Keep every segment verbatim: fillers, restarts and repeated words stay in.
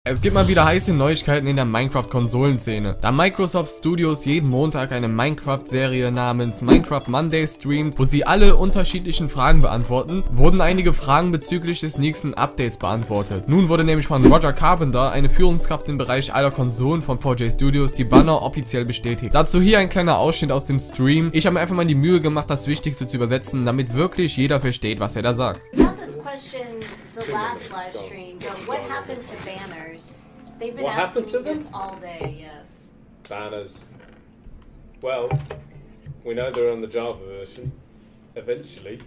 Es gibt mal wieder heiße Neuigkeiten in der Minecraft-Konsolenszene. Da Microsoft Studios jeden Montag eine Minecraft-Serie namens Minecraft Monday streamt, wo sie alle unterschiedlichen Fragen beantworten, wurden einige Fragen bezüglich des nächsten Updates beantwortet. Nun wurde nämlich von Roger Carpenter, eine Führungskraft im Bereich aller Konsolen von four J Studios, die Banner offiziell bestätigt. Dazu hier ein kleiner Ausschnitt aus dem Stream. Ich habe mir einfach mal die Mühe gemacht, das Wichtigste zu übersetzen, damit wirklich jeder versteht, was er da sagt. The last live stream, but what happened to banners? They've been What asking happened to me them? this all day, yes. Banners. Well, we know they're on the Java version. Eventually,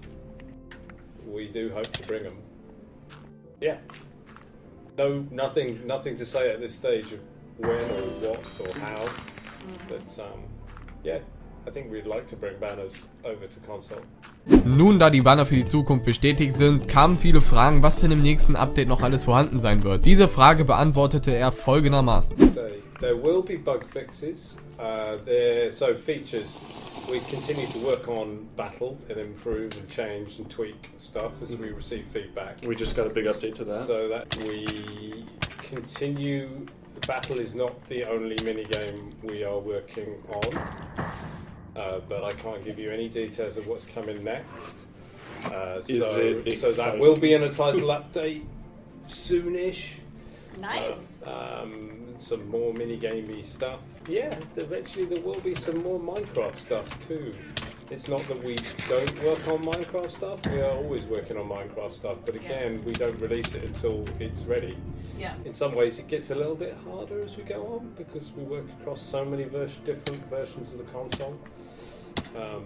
we do hope to bring them. Yeah. No, nothing, nothing to say at this stage of when or what or how. Mm. But um, yeah, I think we'd like to bring banners over to console. Nun, da die Banner für die Zukunft bestätigt sind, kamen viele Fragen, was denn im nächsten Update noch alles vorhanden sein wird. Diese Frage beantwortete er folgendermaßen. There, there will be bug fixes. Uh, there, so features. We continue to work on Battle and improve and change and tweak stuff as we receive feedback. We just got a big update to that. So that we continue. Battle is not the only minigame we are working on. Uh, but I can't give you any details of what's coming next. Uh, Is so, it so that will be in a title update soonish. Nice. Uh, um, some more minigamey stuff. Yeah, eventually there will be some more Minecraft stuff too. It's not that we don't work on Minecraft stuff. We are always working on Minecraft stuff, but again, yeah. we don't release it until it's ready. Yeah. In some ways, it gets a little bit harder as we go on because we work across so many vers different versions of the console. Um,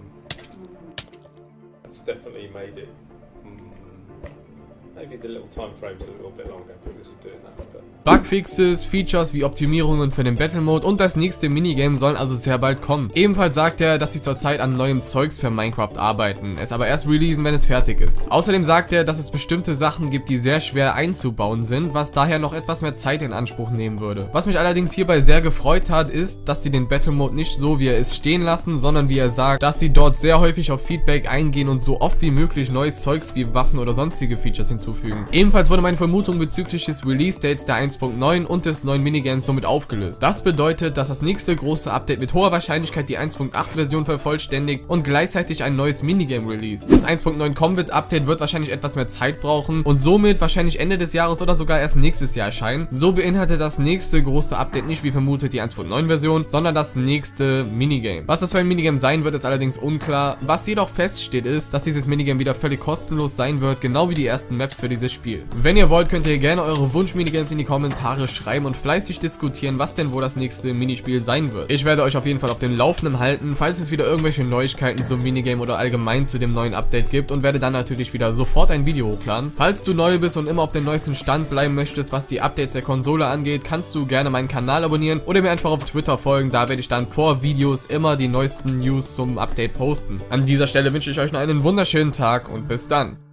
that's definitely made it. Mm, maybe the little time frames are a little bit longer because of doing that. But Bugfixes, Features wie Optimierungen für den Battle Mode und das nächste Minigame sollen also sehr bald kommen. Ebenfalls sagt er, dass sie zurzeit an neuem Zeugs für Minecraft arbeiten, es aber erst releasen, wenn es fertig ist. Außerdem sagt er, dass es bestimmte Sachen gibt, die sehr schwer einzubauen sind, was daher noch etwas mehr Zeit in Anspruch nehmen würde. Was mich allerdings hierbei sehr gefreut hat, ist, dass sie den Battle Mode nicht so wie er ist stehen lassen, sondern wie er sagt, dass sie dort sehr häufig auf Feedback eingehen und so oft wie möglich neues Zeugs wie Waffen oder sonstige Features hinzufügen. Ebenfalls wurde meine Vermutung bezüglich des Release-Dates der eins Punkt neun und des neuen Minigames somit aufgelöst. Das bedeutet, dass das nächste große Update mit hoher Wahrscheinlichkeit die eins Punkt acht Version vervollständigt und gleichzeitig ein neues Minigame release. Das eins Punkt neun Combat Update wird wahrscheinlich etwas mehr Zeit brauchen und somit wahrscheinlich Ende des Jahres oder sogar erst nächstes Jahr erscheinen. So beinhaltet das nächste große Update nicht wie vermutet die eins Punkt neun Version, sondern das nächste Minigame. Was das für ein Minigame sein wird, ist allerdings unklar. Was jedoch feststeht ist, dass dieses Minigame wieder völlig kostenlos sein wird, genau wie die ersten Maps für dieses Spiel. Wenn ihr wollt, könnt ihr gerne eure Wunsch-Minigames in die Kommentare schreiben und fleißig diskutieren, was denn wohl das nächste Minispiel sein wird. Ich werde euch auf jeden Fall auf den Laufenden halten, falls es wieder irgendwelche Neuigkeiten zum Minigame oder allgemein zu dem neuen Update gibt und werde dann natürlich wieder sofort ein Video hochladen. Falls du neu bist und immer auf dem neuesten Stand bleiben möchtest, was die Updates der Konsole angeht, kannst du gerne meinen Kanal abonnieren oder mir einfach auf Twitter folgen, da werde ich dann vor Videos immer die neuesten News zum Update posten. An dieser Stelle wünsche ich euch noch einen wunderschönen Tag und bis dann.